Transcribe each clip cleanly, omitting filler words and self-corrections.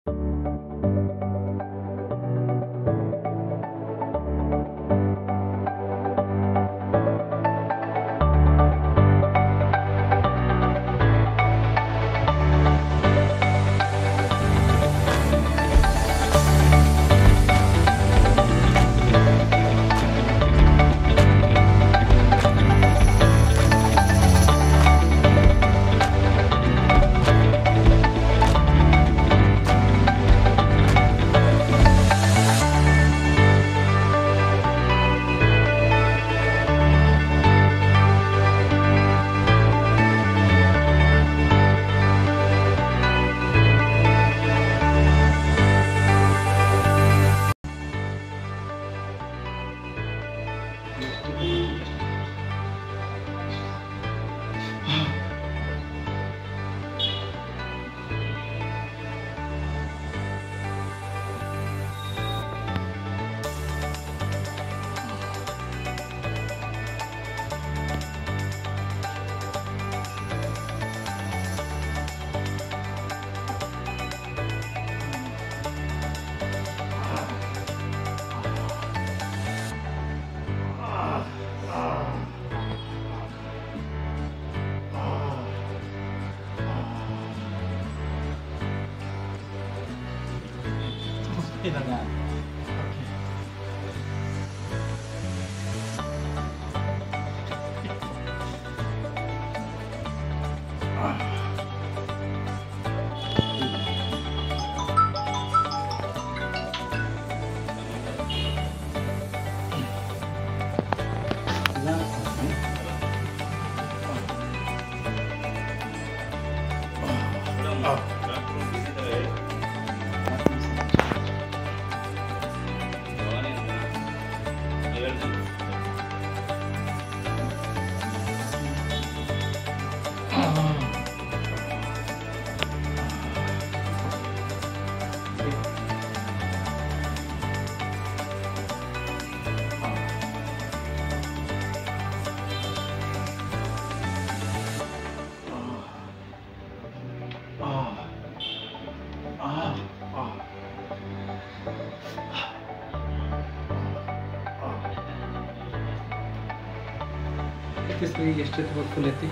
ಎಷ್ಟೊತ್ತು ಫುಲ್ ಐತಿ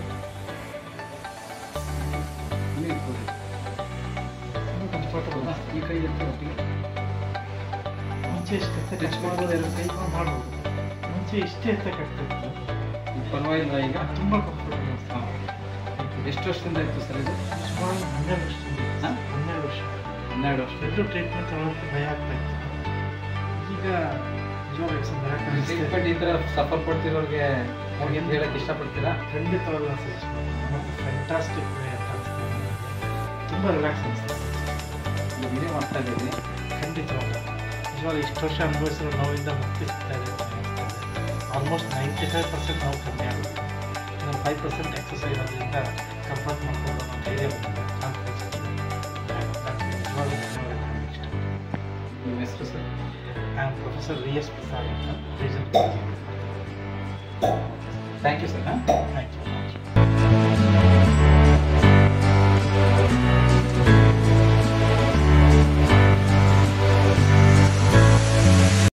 ಈ ಕೈ ಇರ್ತದೆ ಒಟ್ಟಿಗೆ ಮುಂಚೆ ಇಷ್ಟೇ ಟಚ್ ಮಾಡ್ಬೋದು ಕೈ ಮಾಡ್ಬೋದು ಮುಂಚೆ ಇಷ್ಟೇ ಎತ್ತಕ್ಕಾಗ್ತಿತ್ತು ಪರವಾಗಿಲ್ಲ ಈಗ ತುಂಬ ಕಂಫರ್ಟಬಲ್. ಎಷ್ಟು ವರ್ಷದಿಂದ ಇತ್ತು ಸರ್ ಇದು? ಸುಮಾರು 12 ವರ್ಷದಿಂದ. 12 ವರ್ಷ ಎಲ್ಲರೂ ಟ್ರೀಟ್ಮೆಂಟ್ ತಗೊಳ್ಳೋಕ್ಕೆ ಭಯ ಆಗ್ತಾ ಇತ್ತು. ಈಗ ನಿಜವಾಗ ಟ್ರೀಟ್ಮೆಂಟ್ ಈ ಥರ ಸಫರ್ ಪಡ್ತಿರೋರಿಗೆ ಹೋಗಿ ಅಂತ ಹೇಳಕ್ಕೆ ಇಷ್ಟಪಡ್ತೀರಾ? ಖಂಡಿತವಾಗ್ಲೂ ಸಜೆಸ್ಟ್ ಮಾಡ್ತೀನಿ. ಫ್ಯಾಂಟಾಸ್ಟಿಕ್ ವೇ ಅಂತ ಅನಿಸ್ತದೆ. ತುಂಬ ರಿಲ್ಯಾಕ್ಸ್ ಅನಿಸ್ತದೆ. ಇದೇ ಮಾಡ್ತಾ ಇದ್ದೀನಿ. ಖಂಡಿತವಾಗ್ಲೂ ನಿಜವಾಗ ಇಷ್ಟು ವರ್ಷ ಅನುಭವಿಸಿರೋ ನೋವಿಂದ ಮುಕ್ತಿ ಸಿಗ್ತಾ ಇದೆ ಅಂತ ಅನಿಸ್ತದೆ. ಆಲ್ಮೋಸ್ಟ್ 95% ನೋವು ಕಮ್ಮಿ ಆಗುತ್ತೆ. ಇನ್ನೊಂದು 5% ಎಕ್ಸಸೈಸ್ ಅದರಿಂದ ಕಂಫರ್ಟ್ ಮಾಡ್ಕೊಂಡು ನಾವು ಧೈರ್ಯ ಬಂದಿದೆ, ಕಾನ್ಫಿಡೆನ್ಸ್ ನಿಜವಾಗ್ಲೂ ಧನ್ಯವಾದಗಳು. ಇಷ್ಟ ನಿಮ್ಮ ಹೆಸರು sir? I am professor VS Prasad ಅಂತ, region. Thank you sir. Thank you.